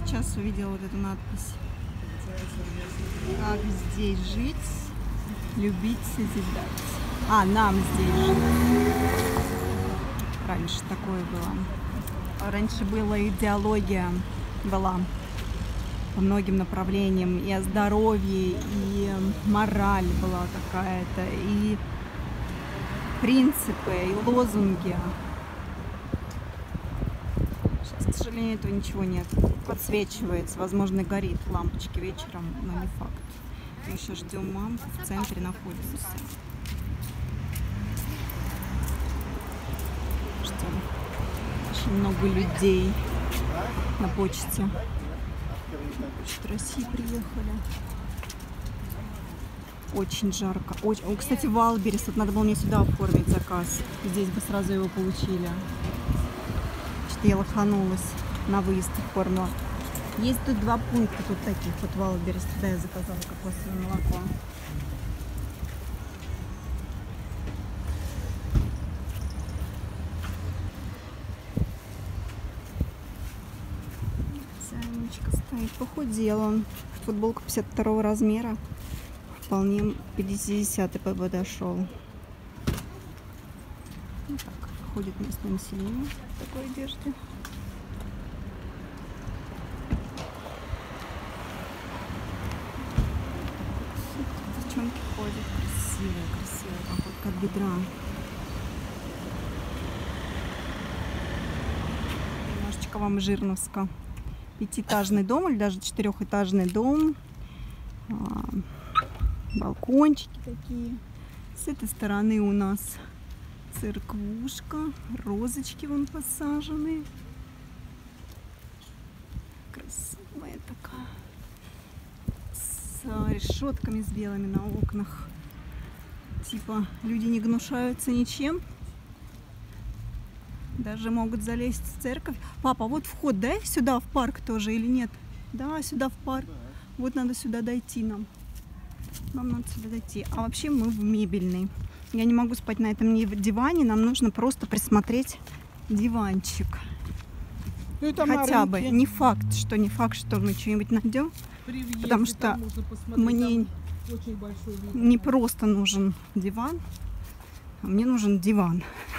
сейчас увидела вот эту надпись. Как здесь жить, любить, созидать. А, нам здесь жить. Раньше такое было. Раньше была идеология, была по многим направлениям. И о здоровье, и мораль была какая-то, и принципы, и лозунги. Сейчас, к сожалению, этого ничего нет. Подсвечивается, возможно, горит лампочки вечером, но не факт. Мы еще ждем маму, в центре находимся. Ждем. Очень много людей на почте. Почта России приехали. Очень жарко. Очень... Кстати, Валберес. Вот надо было мне сюда оформить заказ. Здесь бы сразу его получили. Что-то я лоханулась. На выезд оформила. Есть тут 2 пункта тут таких. Вот Валберес. Туда я заказала кокосовое молоко. Санечка стоит. Похудел он. Футболка 52 размера. Вполне 50-й подошел. Вот так ходит местное население в такой одежде. Девчонки ходят. Красивая походка от бедра. Немножечко вам Жирновска. 5-этажный дом или даже 4-этажный дом. Балкончики такие. С этой стороны у нас церквушка. Розочки вон посажены. Красивая такая. С решетками с белыми на окнах. Типа люди не гнушаются ничем. Даже могут залезть в церковь. Папа, вот вход, да? Сюда в парк тоже или нет? Да, сюда в парк. Вот надо сюда дойти нам. Нам надо сюда дойти. А вообще мы в мебельной. Я не могу спать на этом диване. Нам нужно просто присмотреть диванчик. Хотя бы. Не факт, что мы что-нибудь найдем. Потому что мне не просто нужен диван, а мне нужен диван.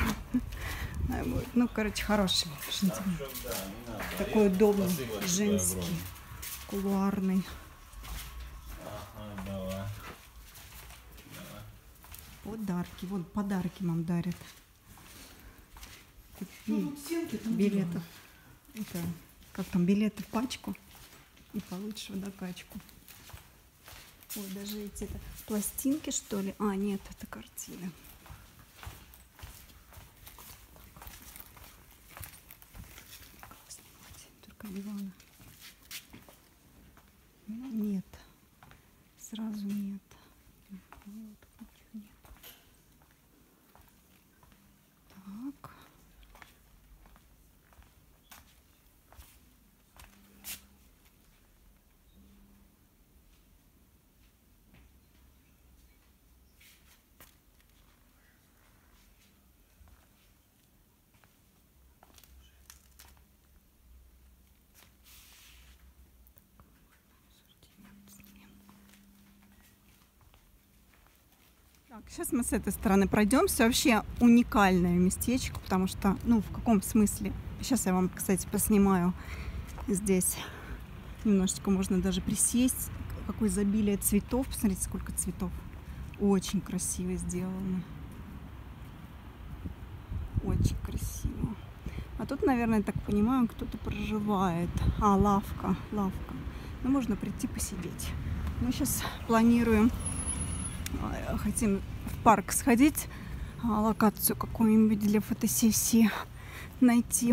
Ну, короче, хороший. Такой удобный, женский, кулуарный. Подарки. Вот подарки нам дарят. Билеты. Это, как там, билеты в пачку. И получишь водокачку. Ой, даже эти это, пластинки, что ли? А, нет, это картины. Как снимать? Только дивана. Нет. Сразу нет. Вот. Так. Так, сейчас мы с этой стороны пройдемся. Вообще уникальное местечко, потому что, ну, в каком смысле? Сейчас я вам, кстати, поснимаю здесь. Немножечко можно даже присесть. Какое изобилие цветов. Посмотрите, сколько цветов. Очень красиво сделано. Очень красиво. А тут, наверное, я так понимаю, кто-то проживает. А, лавка. Ну, можно прийти посидеть. Мы сейчас планируем, хотим в парк сходить, локацию какую-нибудь для фотосессии найти.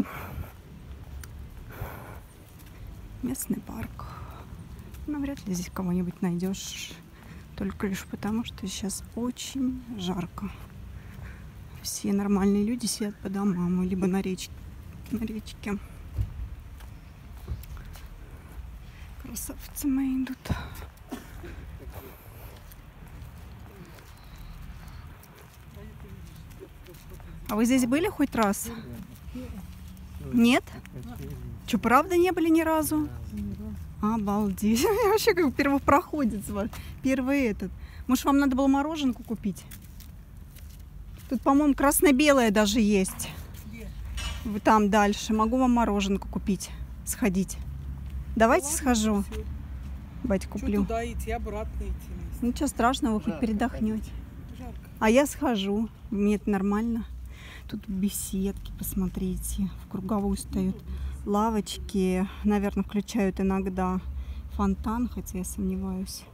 Местный парк. Навряд ли здесь кого-нибудь найдешь. Только лишь потому, что сейчас очень жарко. Все нормальные люди сидят по домам, либо на речке. Красавцы мои идут. А вы здесь были хоть раз? Нет? Что, правда не были ни разу? Обалдеть. Вообще как первопроходец. Первый этот. Может, вам надо было мороженку купить? Тут, по-моему, красно-белое даже есть. Где? Там дальше. Могу вам мороженку купить. Сходить. Давайте схожу. Бать, куплю. Что туда идти, обратно идти? Ничего страшного, вы хоть передохнете. Жарко. А я схожу. Мне это нормально. Тут беседки, посмотрите. В круговую стоят. Лавочки. Наверное, включают иногда фонтан, хотя я сомневаюсь.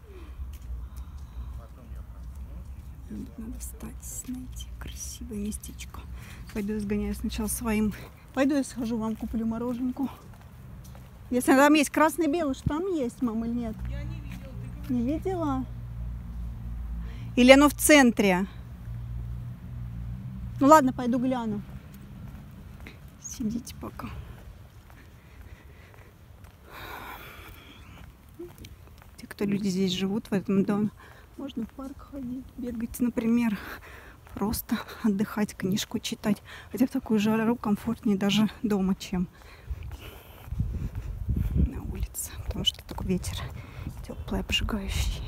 Надо встать, найти красивое местечко. Пойду я сгоняю сначала своим. Пойду я схожу, вам куплю мороженку. Если там есть красный-белый, что там есть, мама, или нет? Я не видела. Не видела? Или оно в центре? Ну ладно, пойду гляну. Сидите пока. Те, кто люди здесь живут, в этом доме, можно в парк ходить, бегать, например. Просто отдыхать, книжку читать. Хотя в такую жару комфортнее даже дома, чем на улице. Потому что такой ветер теплый, обжигающий.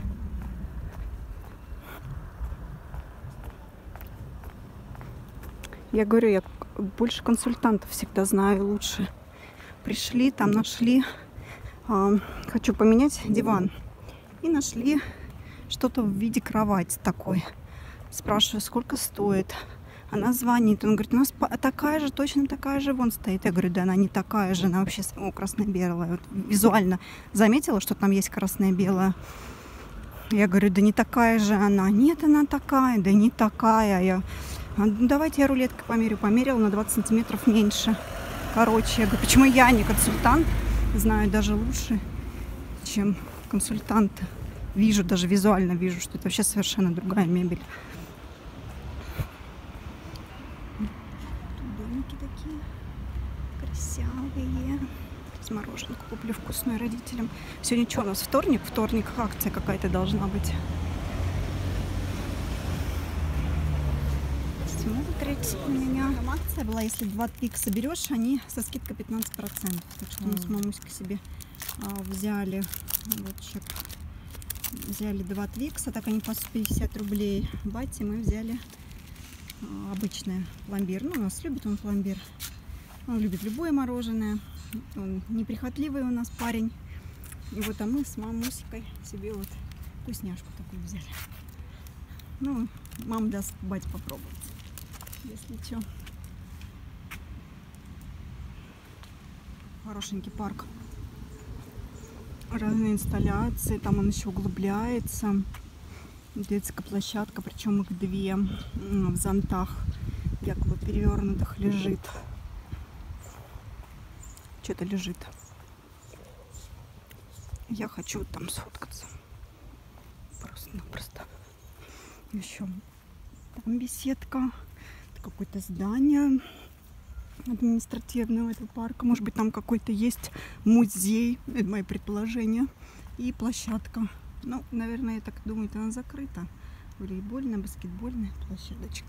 Я говорю, я больше консультантов всегда знаю, лучше. Пришли, там нашли, хочу поменять диван. И нашли что-то в виде кровати такой. Спрашиваю, сколько стоит. Она звонит, он говорит, у нас такая же, точно такая же вон стоит. Я говорю, да она не такая же, она вообще красно-белая. Вот визуально заметила, что там есть красно-белая. Я говорю, да не такая же она. Нет, она такая, да не такая. Я, ну, давайте я рулеткой померю. Померила на 20 сантиметров меньше. Короче, я говорю, почему я не консультант? Знаю даже лучше, чем консультанты. Вижу, даже визуально вижу, что это вообще совершенно другая мебель. Тут домики такие красивые. С мороженку куплю вкусную родителям. Сегодня что у нас? Вторник? Вторник акция какая-то должна быть. Смотрите на меня. Там акция была, если 2 твикса берешь, они со скидкой 15%. Так что мы с мамуськой себе взяли вот чек. Взяли 2 твикса, так они по 150 рублей. Бате мы взяли обычное пломбир. Ну, у нас любит он пломбир. Он любит любое мороженое. Он неприхотливый у нас парень. И вот а мы с мамусикой себе вот вкусняшку такую взяли. Ну, мама даст бате попробовать, если что. Хорошенький парк. Разные инсталляции, там он еще углубляется. Детская площадка, причем их 2 в зонтах, якобы перевернутых, лежит. Что-то лежит. Я хочу там сфоткаться. Просто-напросто. Еще там беседка. Это какое-то здание административного этого парка. Может быть, там какой-то есть музей, это мои предположения, и площадка. Ну, наверное, я так думаю, она закрыта. Волейбольная, баскетбольная площадочка.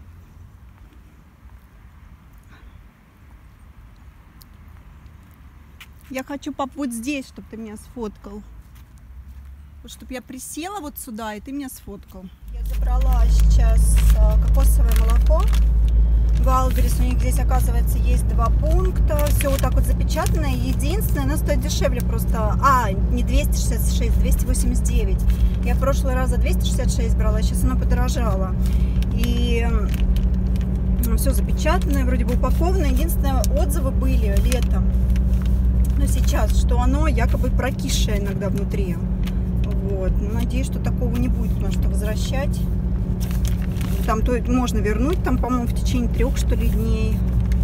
Я хочу, пап, вот здесь, чтобы ты меня сфоткал. Вот, чтобы я присела вот сюда, и ты меня сфоткал. Я забрала сейчас кокосовое молоко. Валберис, у них здесь, оказывается, есть 2 пункта. Все вот так вот запечатано. Единственное, оно стоит дешевле просто. Не 266, 289. Я в прошлый раз за 266 брала, сейчас оно подорожало. И все запечатано, вроде бы упаковано. Единственное, отзывы были летом. Но сейчас, что оно якобы прокисшее иногда внутри. Вот. Надеюсь, что такого не будет, потому что возвращать. Там то можно вернуть, там, по-моему, в течение 3, что ли, дней.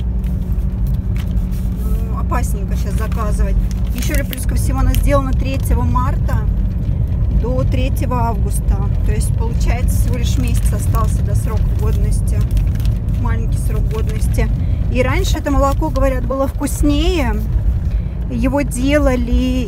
Ну, опасненько сейчас заказывать. Еще ли плюс ко всему, оно сделано 3 марта до 3 августа. То есть, получается, всего лишь месяц остался до срока годности. Маленький срок годности. И раньше это молоко, говорят, было вкуснее. Его делали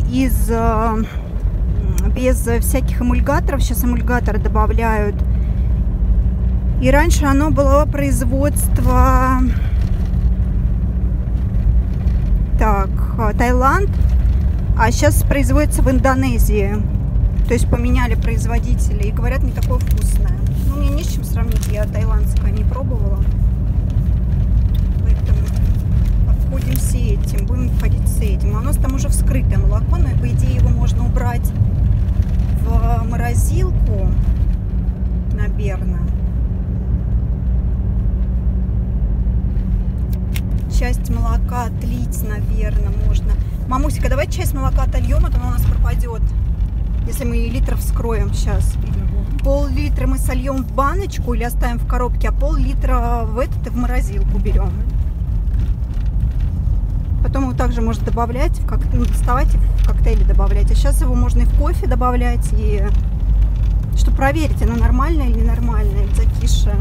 без всяких эмульгаторов. Сейчас эмульгаторы добавляют. И раньше оно было производство Таиланд. А сейчас производится в Индонезии. То есть поменяли производителя. И говорят, не такое вкусное. Ну, мне не с чем сравнить. Я таиландское не пробовала. Поэтому обходимся этим. Будем ходить с этим. А у нас там уже вскрытое молоко. Но, по идее, его можно убрать в морозилку. Наверное. Часть молока отлить, наверное, можно. Мамусика, давай часть молока отольем, а то оно у нас пропадет. Если мы литр вскроем сейчас. Пол-литра мы сольем в баночку или оставим в коробке, а пол-литра в этот и в морозилку берем. Потом его также можно добавлять, доставать и в коктейли добавлять. А сейчас его можно и в кофе добавлять, и чтобы проверить, оно нормальное или ненормальное, или закисшее.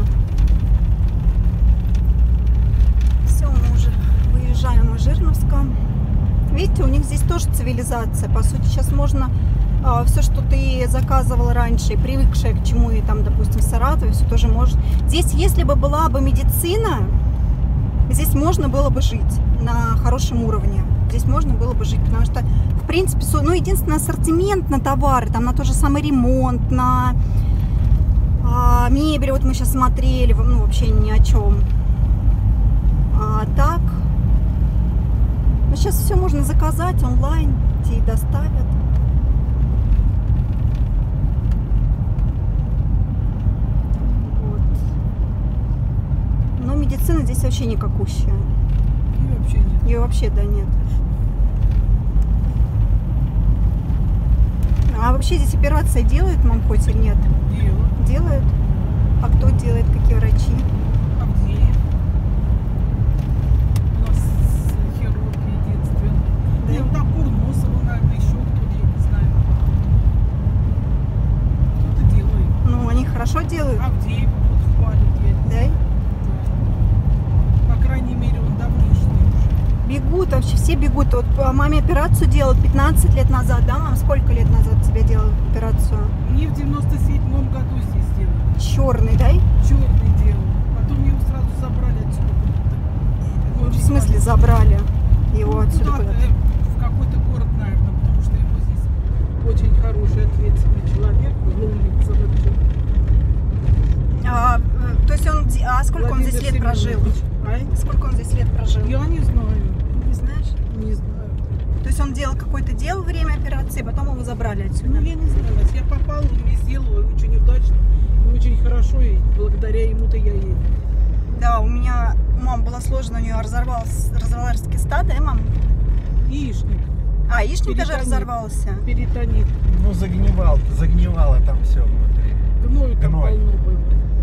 Все, мы уже выезжаем из Жирновска. Видите, у них здесь тоже цивилизация. По сути, сейчас можно все, что ты заказывал раньше, привыкшая к чему, и там, допустим, в Саратове, все тоже может. Здесь, если бы была бы медицина, здесь можно было бы жить на хорошем уровне. Здесь можно было бы жить, потому что, в принципе, ну, единственный ассортимент на товары, там, на тот же самый ремонт, на мебель, вот мы сейчас смотрели, ну, вообще ни о чем. А так, ну, сейчас все можно заказать онлайн, тебе и доставят. Вот. Но медицина здесь вообще никакущая. И вообще нет. Ее вообще, да, нет. А вообще здесь операция делают, мам, хоть или нет? Дело. Делают? А кто делает, какие врачи? Авдеев. У нас хирург единственный. Да? Ну, там Курносова, наверное, еще кто-то, я не знаю. Кто-то делает. Ну, они хорошо делают, Авдеев вот хвалит, я не знаю. да? По крайней мере, он давнишний уже. Бегут, вообще все бегут. Вот маме операцию делал 15 лет назад, да, мам? Сколько лет назад тебе делали операцию? Мне в 97-м году здесь сделали. Черный, да? Черный делал. Потом его сразу забрали отсюда. Ну, в смысле забрали его отсюда Куда-то, куда-то? в какой-то город, наверное, потому что его здесь очень хороший, ответственный человек, ломится вообще. То есть он, сколько он здесь лет прожил? Сколько он здесь лет прожил? Я не знаю. Не знаешь? Не знаю. То есть он делал какое-то дело во время операции, потом его забрали отсюда? Ну, я не знаю. Я попала, он мне сделал очень удачно, и очень хорошо, и благодаря ему-то я еду. Да, у меня мама была сложена, у нее разорвалась киста, да, мам? Яичник. А, яичник даже Перитонит. разорвался. Перитонит. Ну, загнивало там все внутри. Гной там Гной. полно было.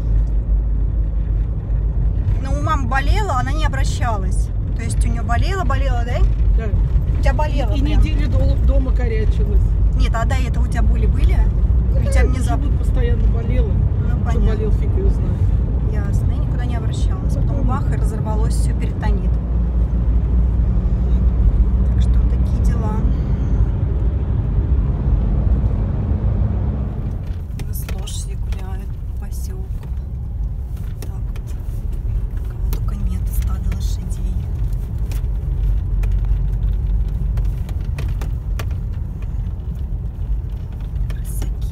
Но у мамы болела, она не обращалась. То есть у нее болела, да? Да. У тебя болело И прям? неделю дома корячилась. Нет, а до этого у тебя боли были? Или у тебя внезапно? Живот постоянно болела. Ну, Что понятно. болел, фиг ее знает. Ясно, я никуда не обращалась. Потом бах, и разорвалось все, перитонит. Так что вот такие дела. У нас лошади гуляют по поселку. Так вот. Кого только нет, стадо лошадей. Красаки.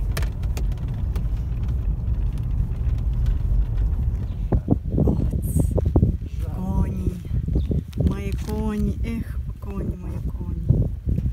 Кони, мои кони, эх, кони, мои кони.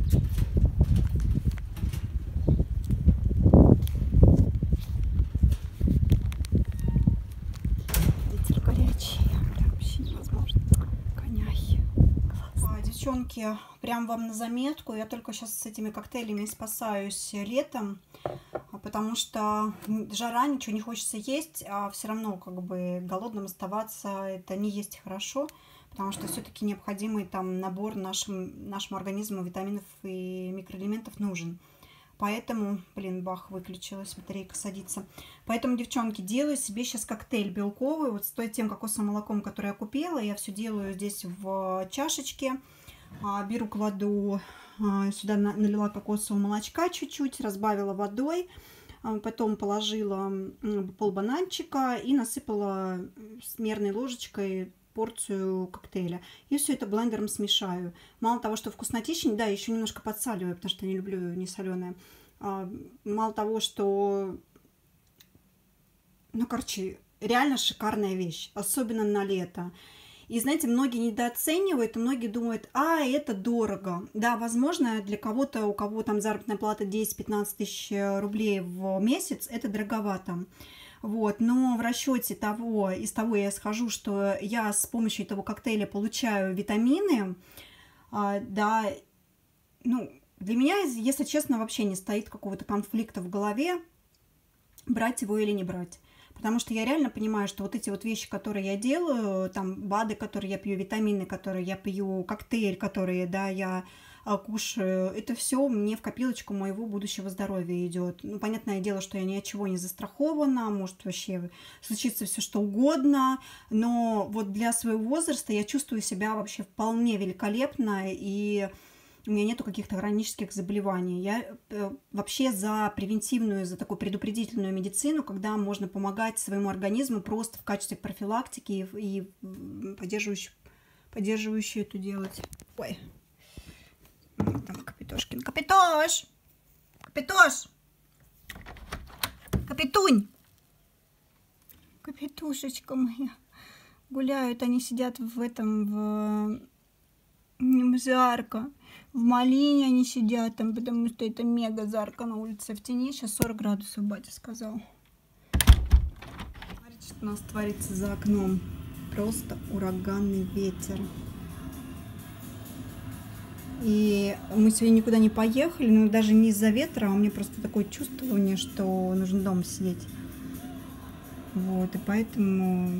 Ветер горячий, это вообще невозможно. Коняхи. Девчонки, прям вам на заметку, я только сейчас с этими коктейлями спасаюсь летом, потому что жара, ничего не хочется есть, а все равно как бы голодным оставаться, это не есть хорошо, потому что все-таки необходимый там набор нашему организму витаминов и микроэлементов нужен. Поэтому, блин, бах, выключилась, батарейка садится. Поэтому, девчонки, делаю себе сейчас коктейль белковый, вот с тем кокосовым молоком, которое я купила. Я все делаю здесь в чашечке. Беру, кладу, сюда налила кокосового молочка чуть-чуть, разбавила водой. Потом положила полбананчика и насыпала с мерной ложечкой порцию коктейля. И все это блендером смешаю. Мало того, что вкуснотища, да, еще немножко подсаливаю, потому что не люблю несоленое. Мало того, что... Ну, короче, реально шикарная вещь, особенно на лето. И, знаете, многие недооценивают, и многие думают, это дорого. Да, возможно, для кого-то, у кого там заработная плата 10-15 тысяч рублей в месяц, это дороговато. Вот, но в расчете из того я схожу, что я с помощью этого коктейля получаю витамины, да, ну, для меня, если честно, вообще не стоит какого-то конфликта в голове, брать его или не брать. Потому что я реально понимаю, что вот эти вот вещи, которые я делаю, там БАДы, которые я пью, витамины, которые я пью, коктейль, которые, да, я кушаю, это все мне в копилочку моего будущего здоровья идет. Ну, понятное дело, что я ни от чего не застрахована, может вообще случиться все что угодно, но вот для своего возраста я чувствую себя вообще вполне великолепно, и у меня нету каких-то хронических заболеваний. Я вообще за превентивную, за такую предупредительную медицину, когда можно помогать своему организму просто в качестве профилактики и поддерживающую это делать. Ой. Там Капитошкин. Капитош! Капитош! Капитунь! Капитушечка моя. Гуляют, они сидят в этом, им жарко. В малине они сидят там, потому что это мега жарко на улице. В тени сейчас 40 градусов, батя сказал. Смотрите, что у нас творится за окном. Просто ураганный ветер. И мы сегодня никуда не поехали, но даже не из-за ветра, а у меня просто такое чувствование, что нужно дома сидеть. Вот, и поэтому...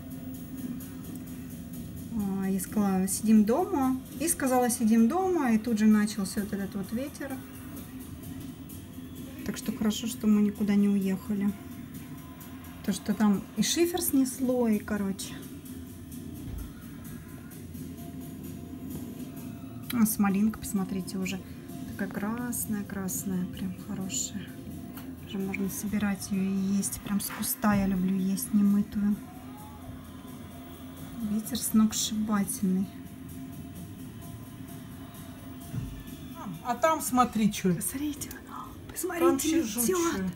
Я сказала, сидим дома. И сказала, сидим дома. И тут же начался вот этот вот ветер. Так что хорошо, что мы никуда не уехали. То, что там и шифер снесло, и короче. Смолинка, посмотрите, уже такая красная-красная, прям хорошая. Уже можно собирать ее и есть. Прям с куста я люблю есть немытую. Ветер сногсшибательный. А там смотри, что. Посмотрите, посмотрите, метет.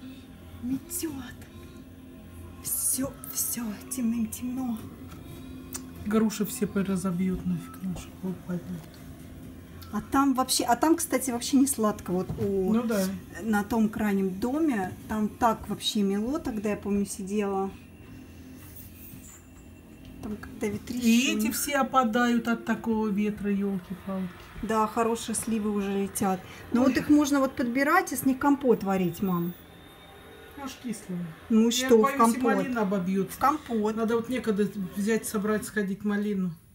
Метет. Все, темным-темно. Груши все разобьют, нафиг наши упадут. А там, кстати, вообще не сладко. Вот Ну да. На том крайнем доме, там так вообще мело, тогда я помню сидела. Там когда ветрище. И эти все опадают от такого ветра, елки-палки. Да, хорошие сливы уже летят. Но вот их можно вот подбирать и с них компот варить, мам. Аж кислые. Ну Я что, боюсь, в компот? и малина обобьет. В компот. Надо вот некогда взять, собрать, сходить малину.